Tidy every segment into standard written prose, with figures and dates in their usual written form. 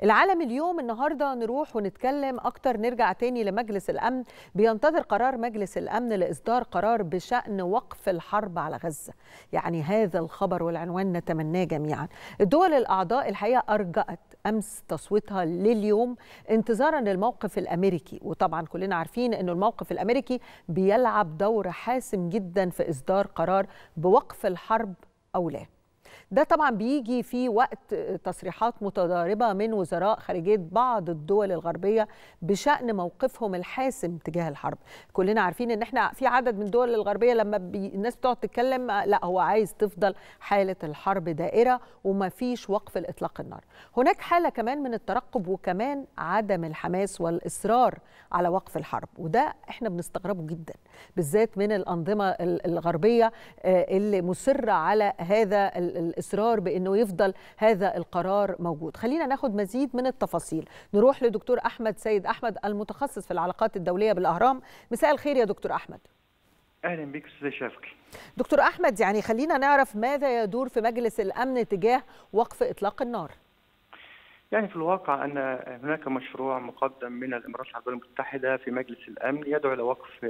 العالم اليوم النهارده نروح ونتكلم اكتر، نرجع تاني لمجلس الامن. بينتظر قرار مجلس الامن لاصدار قرار بشان وقف الحرب على غزه. يعني هذا الخبر والعنوان نتمناه جميعا. الدول الاعضاء الحقيقه ارجأت امس تصويتها لليوم انتظارا للموقف الامريكي، وطبعا كلنا عارفين انه الموقف الامريكي بيلعب دور حاسم جدا في اصدار قرار بوقف الحرب او لا. ده طبعا بيجي في وقت تصريحات متضاربة من وزراء خارجية بعض الدول الغربية بشأن موقفهم الحاسم تجاه الحرب. كلنا عارفين ان احنا في عدد من الدول الغربية لما الناس بتقعد تتكلم لا، هو عايز تفضل حالة الحرب دائرة وما فيش وقف لإطلاق النار. هناك حالة كمان من الترقب وكمان عدم الحماس والإصرار على وقف الحرب، وده احنا بنستغربه جدا بالذات من الأنظمة الغربية اللي مصرة على هذا الإصرار بأنه يفضل هذا القرار موجود. خلينا ناخد مزيد من التفاصيل. نروح لدكتور أحمد سيد أحمد المتخصص في العلاقات الدولية بالأهرام. مساء الخير يا دكتور أحمد. أهلا بك أستاذ شافقي. دكتور أحمد، يعني خلينا نعرف ماذا يدور في مجلس الأمن تجاه وقف إطلاق النار. يعني في الواقع أن هناك مشروع مقدم من الإمارات العربية المتحدة في مجلس الأمن يدعو إلى وقف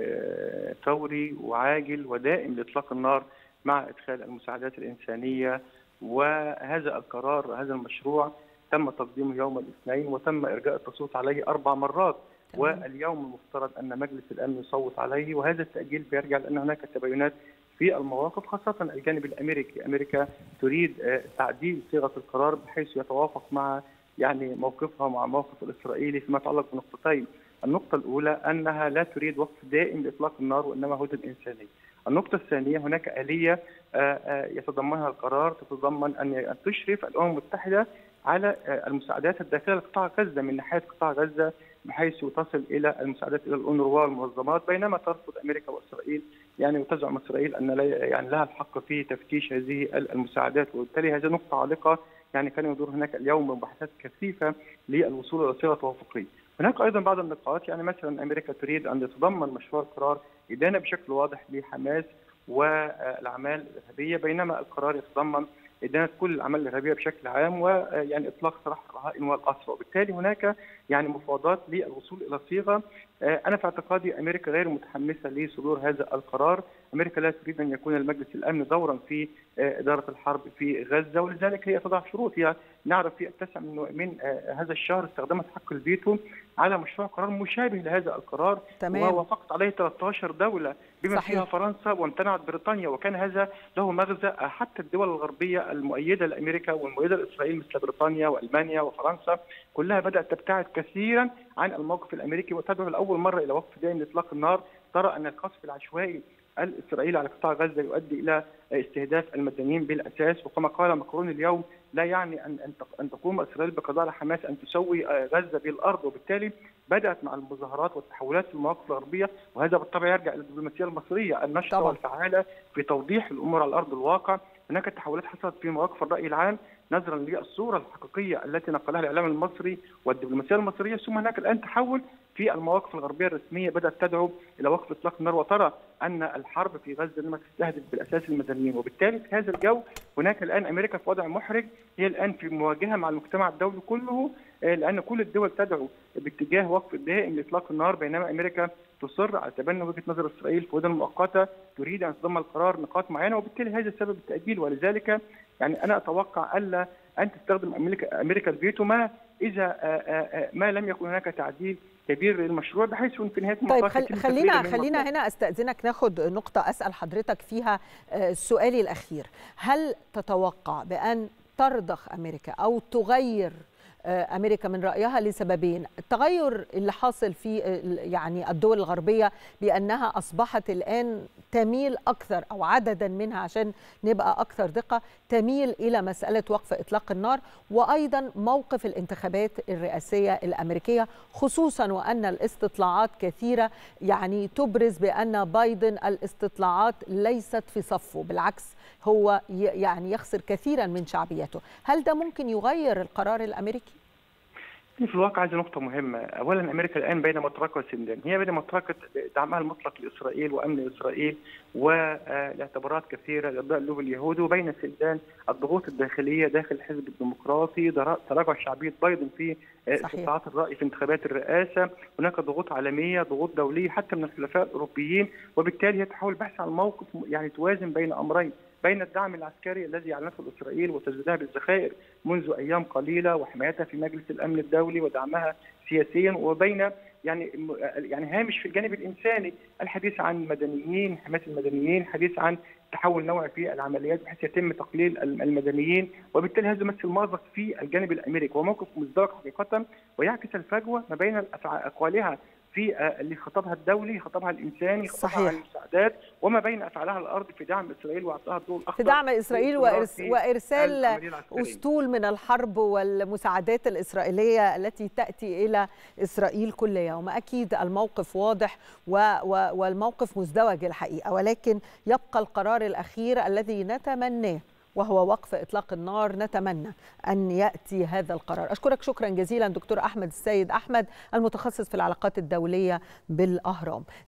فوري وعاجل ودائم لإطلاق النار مع إدخال المساعدات الإنسانية. وهذا القرار، هذا المشروع تم تقديمه يوم الاثنين وتم إرجاء التصويت عليه 4 مرات، واليوم المفترض أن مجلس الأمن يصوت عليه. وهذا التأجيل بيرجع لأن هناك تباينات في المواقف، خاصة الجانب الأمريكي. أمريكا تريد تعديل صيغة القرار بحيث يتوافق مع موقفها مع الموقف الإسرائيلي فيما يتعلق بنقطتين. النقطة الأولى أنها لا تريد وقف دائم لإطلاق النار وإنما هدنة إنسانية. النقطة الثانية، هناك آلية يتضمنها القرار تتضمن أن تشرف الأمم المتحدة على المساعدات الداخلية لقطاع غزة من ناحية قطاع غزة بحيث تصل إلى المساعدات إلى الأونروا والمنظمات، بينما ترفض أمريكا وإسرائيل وتزعم إسرائيل أن لها الحق في تفتيش هذه المساعدات. وبالتالي هذه نقطة عالقة كان يدور هناك اليوم مباحثات كثيفة للوصول إلى صيغة توافقية. هناك أيضا بعض النقاط، مثلا أمريكا تريد أن يتضمن مشروع القرار إدانة بشكل واضح لحماس والأعمال الإرهابية، بينما القرار يتضمن إدانة كل الأعمال الإرهابية بشكل عام إطلاق سراح الرهائن والأسرى. وبالتالي هناك مفاوضات للوصول إلى صيغة. أنا في اعتقادي أمريكا غير متحمسة لصدور هذا القرار. أمريكا لا تريد أن يكون المجلس الأمن دورا في إدارة الحرب في غزة، ولذلك هي تضع شروط. نعرف في 9 من هذا الشهر استخدمت حق الفيتو على مشروع قرار مشابه لهذا القرار، ووافقت عليه 13 دولة بما فيها فرنسا، وامتنعت بريطانيا. وكان هذا له مغزى. حتى الدول الغربية المؤيدة لأمريكا والمؤيدة لإسرائيل مثل بريطانيا وألمانيا وفرنسا كلها بدأت تبتعد كثيرا عن الموقف الأمريكي وتدعو لأول مرة إلى وقف دائم لإطلاق النار. ترى أن القصف العشوائي الإسرائيلي على قطاع غزة يؤدي إلى استهداف المدنيين بالأساس. وكما قال ماكرون اليوم، لا يعني أن تقوم إسرائيل بقضاء على حماس أن تسوي غزة بالأرض. وبالتالي بدأت مع المظاهرات والتحولات في المواقف الغربية، وهذا بالطبع يرجع إلى الدبلوماسية المصرية النشطة والفعالة في توضيح الأمور على أرض الواقع. هناك تحولات حصلت في مواقف الرأي العام نظرا للصورة الحقيقية التي نقلها الإعلام المصري والدبلوماسية المصرية، ثم هناك الآن تحول في المواقف الغربية الرسمية بدأت تدعو إلى وقف إطلاق النار، وترى أن الحرب في غزة لما تستهدف بالأساس المدنيين. وبالتالي في هذا الجو هناك الآن أمريكا في وضع محرج، هي الآن في مواجهة مع المجتمع الدولي كله، لأن كل الدول تدعو باتجاه وقف دائم لإطلاق النار، بينما أمريكا تصر على تبني وجهة نظر إسرائيل في هدنة مؤقتة تريد أن تضمن القرار نقاط معينة. وبالتالي هذا سبب التأجيل. ولذلك أنا أتوقع ألا أن تستخدم أمريكا الفيتو إذا ما لم يكن هناك تعديل كبير للمشروع بحيث في نهاية المطاف. طيب خلينا هنا استأذنك ناخد نقطة أسأل حضرتك فيها سؤالي الأخير. هل تتوقع بأن ترضخ أمريكا أو تغير أمريكا من رأيها لسببين؟ التغير اللي حاصل في الدول الغربية بأنها أصبحت الآن تميل أكثر، أو عددا منها عشان نبقى أكثر دقة، تميل إلى مسألة وقف إطلاق النار، وأيضا موقف الانتخابات الرئاسية الأمريكية، خصوصا وأن الاستطلاعات كثيرة تبرز بأن بايدن الاستطلاعات ليست في صفه، بالعكس هو يخسر كثيرا من شعبيته. هل ده ممكن يغير القرار الأمريكي؟ في الواقع هذه نقطة مهمة. أولا أمريكا الآن بين مطرقة وسندان، هي بين مطرقة دعمها المطلق لإسرائيل وأمن إسرائيل والاعتبارات كثيرة لإرضاء اللوب اليهودي، وبين سندان الضغوط الداخلية داخل الحزب الديمقراطي، تراجع شعبية بايدن في استطلاعات الرأي في انتخابات الرئاسة، هناك ضغوط عالمية، ضغوط دولية حتى من الحلفاء الأوروبيين، وبالتالي هي تحاول البحث عن موقف يعني توازن بين أمرين، بين الدعم العسكري الذي اعلنته اسرائيل وتزويدها بالذخائر منذ ايام قليله وحمايتها في مجلس الامن الدولي ودعمها سياسيا، وبين يعني هامش في الجانب الانساني، الحديث عن مدنيين، حمايه المدنيين، الحديث عن تحول نوعي في العمليات بحيث يتم تقليل المدنيين، وبالتالي هذا يمثل مأزق في الجانب الامريكي وموقف مزدوج حقيقه، ويعكس الفجوه ما بين اقوالها في اللي خطبها الدولي، خطبها الانساني، خطبها عن المساعدات، وما بين افعالها الارض في دعم اسرائيل واعطائها الضوء الاخضر في دعم اسرائيل وارسال اسطول من الحرب والمساعدات الاسرائيليه التي تاتي الى اسرائيل كل يوم. اكيد الموقف واضح والموقف مزدوج الحقيقه، ولكن يبقى القرار الاخير الذي نتمناه وهو وقف إطلاق النار. نتمنى أن يأتي هذا القرار. أشكرك شكرا جزيلا دكتور أحمد السيد أحمد، المتخصص في العلاقات الدولية بالأهرام.